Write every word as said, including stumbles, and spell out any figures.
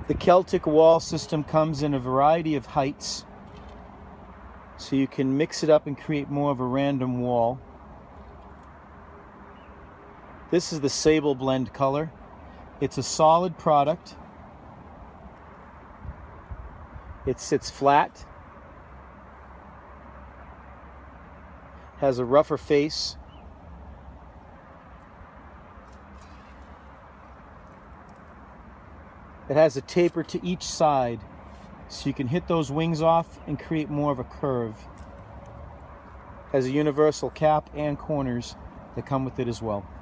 The Celtik wall system comes in a variety of heights, so you can mix it up and create more of a random wall. This is the Sable blend color. It's a solid product. It sits flat, has a rougher face. It has a taper to each side, so you can hit those wings off and create more of a curve. Has a universal cap and corners that come with it as well.